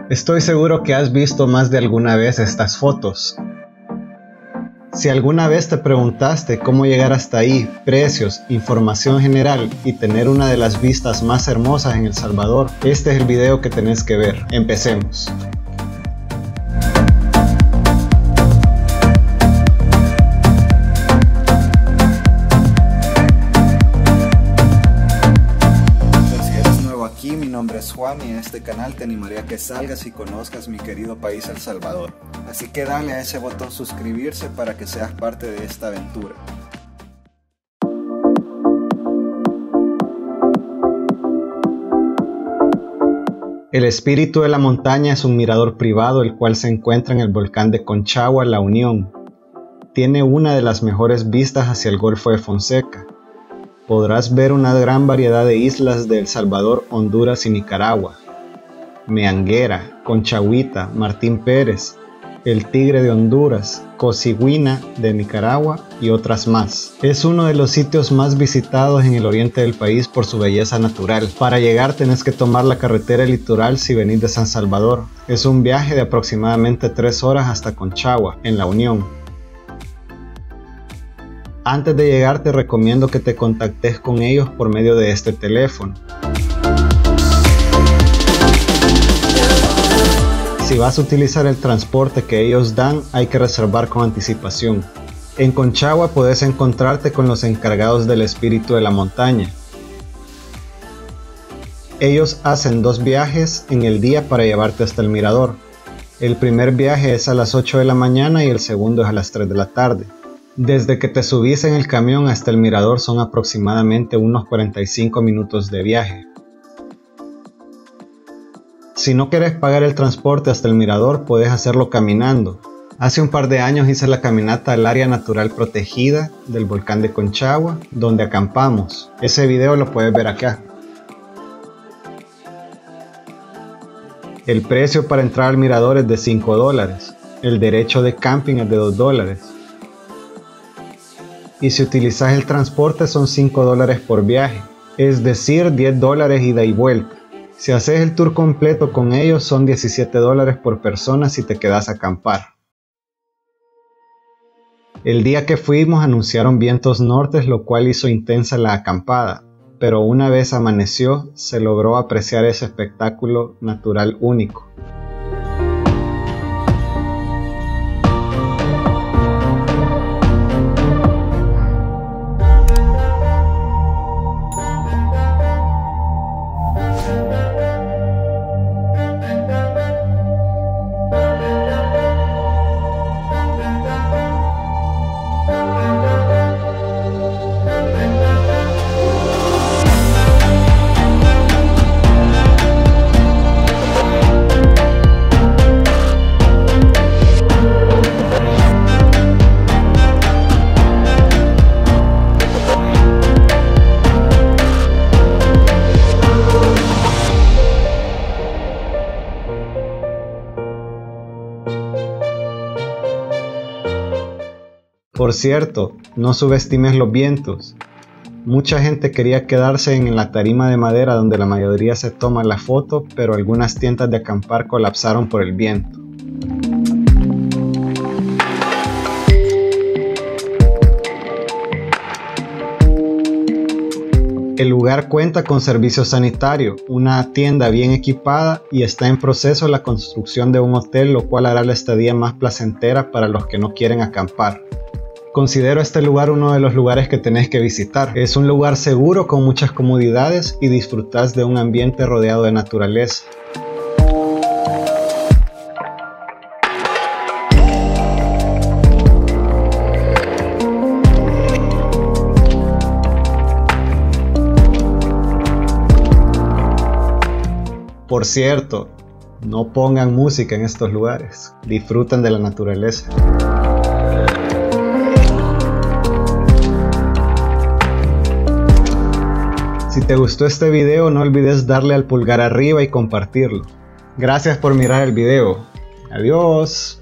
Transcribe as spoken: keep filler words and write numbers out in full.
Estoy seguro que has visto más de alguna vez estas fotos. Si alguna vez te preguntaste cómo llegar hasta ahí, precios, información general y tener una de las vistas más hermosas en El Salvador, este es el video que tenés que ver. Empecemos. Mi nombre es Juan y en este canal te animaría a que salgas y conozcas mi querido país El Salvador. Así que dale a ese botón suscribirse para que seas parte de esta aventura. El Espíritu de la Montaña es un mirador privado el cual se encuentra en el volcán de Conchagua, La Unión. Tiene una de las mejores vistas hacia el Golfo de Fonseca. Podrás ver una gran variedad de islas de El Salvador, Honduras y Nicaragua. Meanguera, Conchagüita, Martín Pérez, El Tigre de Honduras, Cosiguina de Nicaragua y otras más. Es uno de los sitios más visitados en el oriente del país por su belleza natural. Para llegar tenés que tomar la carretera litoral si venís de San Salvador. Es un viaje de aproximadamente tres horas hasta Conchagua, en La Unión. Antes de llegar te recomiendo que te contactes con ellos por medio de este teléfono. Si vas a utilizar el transporte que ellos dan, hay que reservar con anticipación. En Conchagua puedes encontrarte con los encargados del Espíritu de la Montaña. Ellos hacen dos viajes en el día para llevarte hasta el mirador. El primer viaje es a las ocho de la mañana y el segundo es a las tres de la tarde. Desde que te subís en el camión hasta el mirador son aproximadamente unos cuarenta y cinco minutos de viaje. Si no quieres pagar el transporte hasta el mirador, puedes hacerlo caminando. Hace un par de años hice la caminata al área natural protegida del volcán de Conchagua, donde acampamos. Ese video lo puedes ver acá. El precio para entrar al mirador es de cinco dólares. El derecho de camping es de dos dólares. Y si utilizas el transporte son cinco dólares por viaje, es decir diez dólares ida y vuelta. Si haces el tour completo con ellos son diecisiete dólares por persona si te quedas a acampar. El día que fuimos anunciaron vientos nortes, lo cual hizo intensa la acampada, pero una vez amaneció se logró apreciar ese espectáculo natural único. Por cierto, no subestimes los vientos. Mucha gente quería quedarse en la tarima de madera donde la mayoría se toma la foto, pero algunas tiendas de acampar colapsaron por el viento. El lugar cuenta con servicio sanitario, una tienda bien equipada y está en proceso la construcción de un hotel, lo cual hará la estadía más placentera para los que no quieren acampar. Considero este lugar uno de los lugares que tenés que visitar. Es un lugar seguro con muchas comodidades y disfrutás de un ambiente rodeado de naturaleza. Por cierto, no pongan música en estos lugares. Disfruten de la naturaleza. Si te gustó este video, no olvides darle al pulgar arriba y compartirlo. Gracias por mirar el video. Adiós.